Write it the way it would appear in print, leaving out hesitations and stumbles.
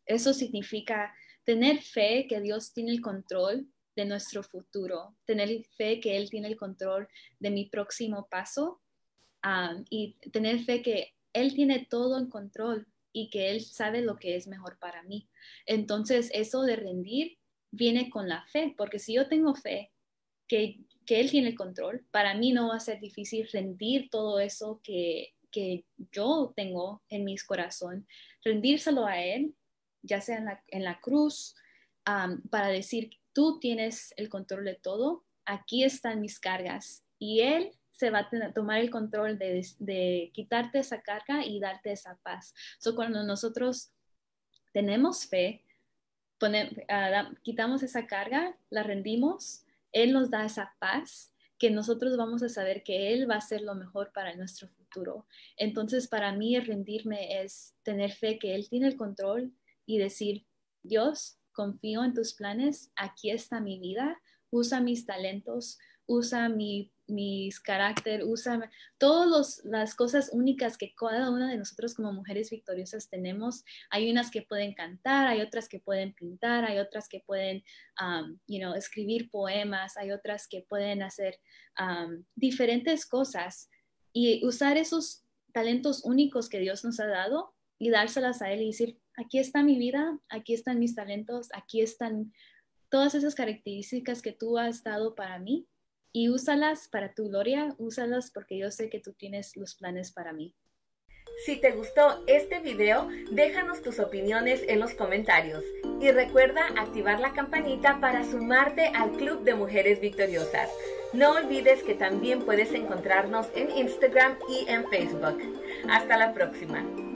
Eso significa tener fe que Dios tiene el control de nuestro futuro, tener fe que Él tiene el control de mi próximo paso, y tener fe que Él tiene todo en control y que Él sabe lo que es mejor para mí. Entonces, eso de rendir viene con la fe, porque si yo tengo fe que Él tiene el control, para mí no va a ser difícil rendir todo eso que yo tengo en mi corazón, rendírselo a Él, ya sea en la cruz, para decir, tú tienes el control de todo, aquí están mis cargas, y Él se va a tomar el control de quitarte esa carga y darte esa paz. So, cuando nosotros tenemos fe, quitamos esa carga, la rendimos, Él nos da esa paz que nosotros vamos a saber que Él va a hacer lo mejor para nuestro futuro. Entonces, para mí, el rendirme es tener fe que Él tiene el control y decir, Dios, confío en tus planes, aquí está mi vida, usa mis talentos, usa mis carácter, usa todas las cosas únicas que cada una de nosotros como mujeres victoriosas tenemos. Hay unas que pueden cantar, hay otras que pueden pintar, hay otras que pueden, escribir poemas, hay otras que pueden hacer diferentes cosas y usar esos talentos únicos que Dios nos ha dado y dárselas a Él y decir, aquí está mi vida, aquí están mis talentos, aquí están todas esas características que tú has dado para mí y úsalas para tu gloria, úsalas porque yo sé que tú tienes los planes para mí. Si te gustó este video, déjanos tus opiniones en los comentarios y recuerda activar la campanita para sumarte al Club de Mujeres Victoriosas. No olvides que también puedes encontrarnos en Instagram y en Facebook. Hasta la próxima.